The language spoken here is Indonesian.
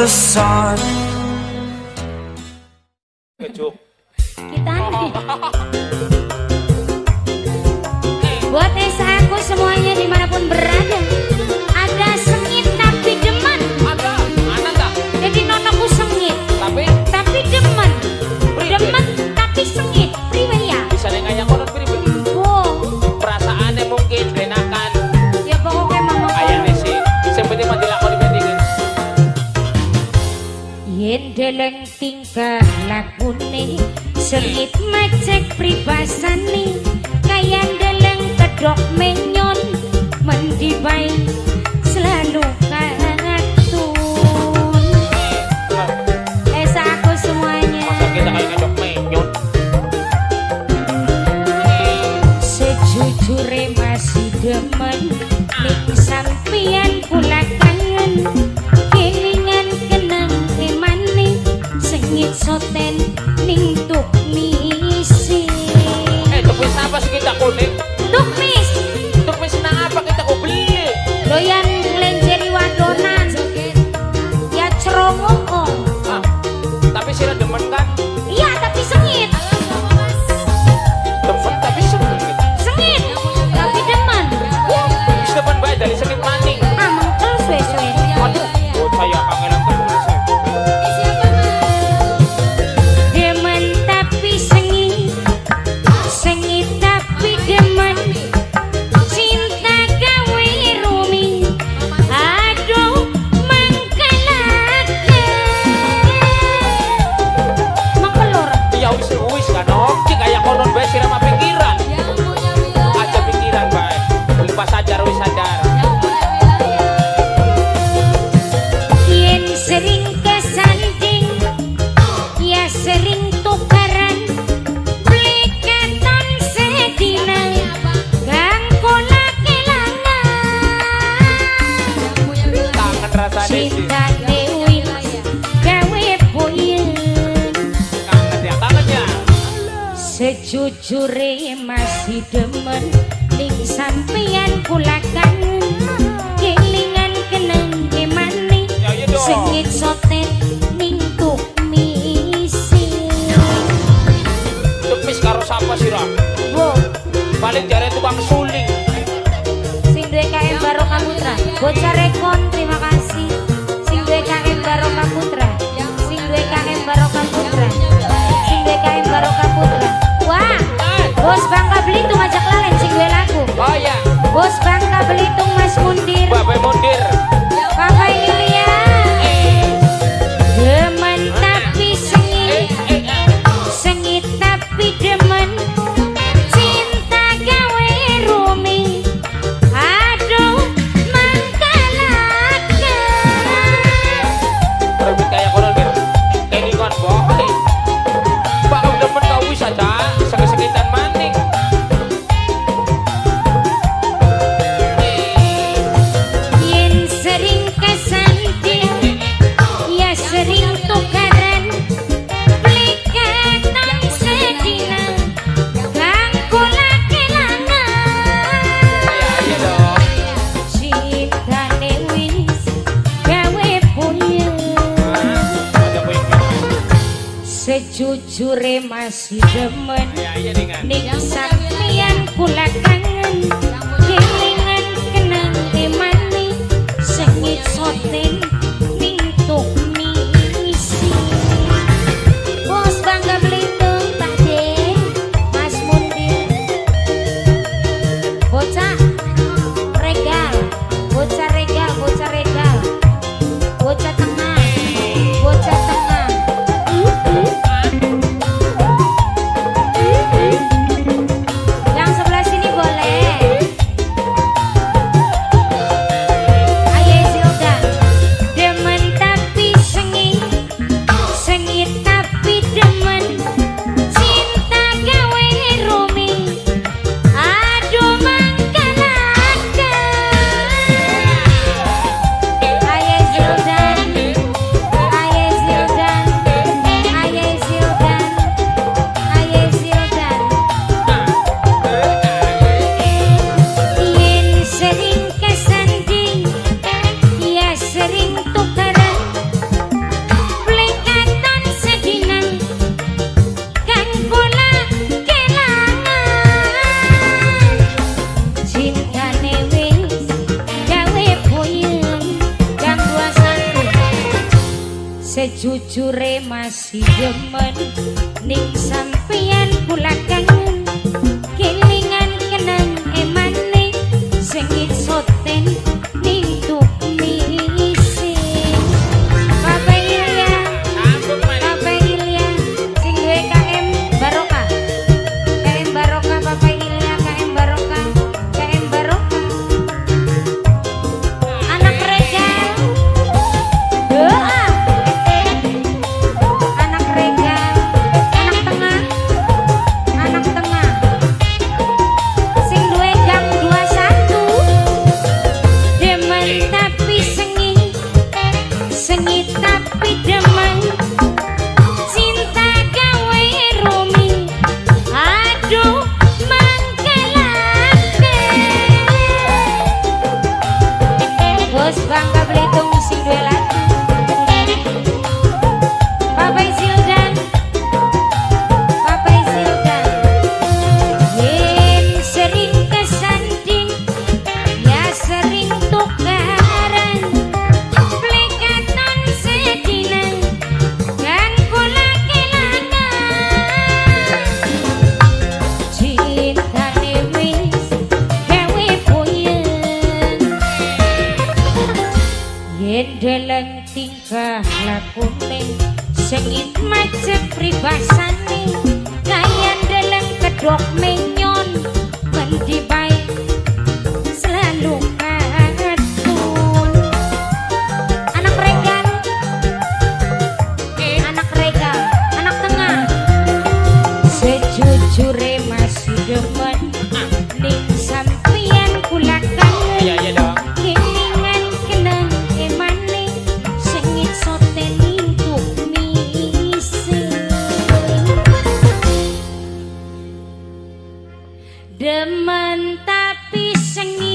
sun. Kita nih. Buat Esa aku semuanya dimanapun berada. Ada sengit tapi demen. Ada nggak? Jadi nonoku sengit. Tapi demen. Demen tapi sengit. Priwe ya? bisa nengaya konon priwe. Wow. Perasaannya mungkin benakan. Ya pokoknya mama. Ayane sih. Seperti mah dilakoni mendingin. Yen deleng tingkah lakune sengit macek pribasane kaya deleng kedok menyon mendibai selalu katun. Esa aku semuanya. Masa kita kayak kedok menyon. Sejujurnya masih demen ning sampeyan kula kangen kelingan kenang emane sengit soten ning tuk misi. Tukmis apa sih kita kuning? Tukmis Tukmis nang apa kita kok beli? doyan lenjeri wadonan ya cerongok. Ah, tapi sih demen kan? Iya tapi sengit. Demen tapi sengit. Sengit tapi demen. Bisa demen baik dari sengit maning. Ah mengkel suwe-suwe. Aduh, saya kangenan terus. Demen tapi sengit. Sengit tapi demen. Cinta gawe rumi. Aduh mengkelake. Mengkelur. Ya wis kan oke kayak konon bae sirama pikiran. Aja pikiran bae. Lepas sadar wis sadar. Yen sering kesanding ya sering tukaran beli keton sedina ganggu laki Kangen rasanya sih. cinta dewi gawe puyeng Kangen ya. sejujurnya masih demen ning sampeyan kula kangen kelingan kenang emane Ya iya dong. sengit soten ning tuk misi. Tukmis karo sapa sira? Wo, Paling jare tukang suling. sing duwe KM Barokah Putra. Bocah Rekon, terima kasih. Sing duwe KM Barokah Putra. Sing duwe KM Barokah Putra. Sing duwe KM Barokah Putra. Wah, Bos Bangka Belitung ajak lalen sing duwe lagu. Oh ya, Bos Bangka Belitung Mas Mundir. Bapak Mundir. Kakak Yulia. Demen tapi sengit. Sengit tapi demen. Cinta gawe rumi. Aduh mangkalake. Rebut kayak konon bir. Ini kan bohong. Pak demen kau wis aja sakit-sakitan maning. Yen sering kesanding ya sering tukaran beli keton sedina ganggu laki lanang. Iya dong. Cintane wis gawe puyeng Ada poin. sejujurnya masih demen Iya dengan. ning sampeyan kula kangen kelingan kenang emane sengit soten ning tuk misi. Bos Bangga Belitung Pak De Mas Mundir bocah regal bocah regal bocah regal bocah tengah bocah tengah sejujure masih demen ning sampeyan kula kangen kelingan kenang emane sing soten ning tuk misi Bapak Ilya Bapak Ilya sing duwe KM Barokah KM Barokah Bapak Ilya KM Barokah KM Barokah anak Rega doa anak Rega anak tengah sing duwe gang 21 demen tapi sengit tapi demen cinta gawe rumi aduh mangkelake bos Bangka Belitung sing duwe lati Bapak Zildan Bapak Zildan yen sering kesanding ya sering tukaran plekaton sedina kan kula kelangan cintane wis gawe puyeng yen deleng tingkah lakune sengit macet pribasane kaya deleng kedok menyon ngendi bae selalu katun anak regal anak tengah sejujure masih demen ning sampeyan kula kangen Iya dong. kelingan kenang emane sengit soten tuk misi demen tapi sengit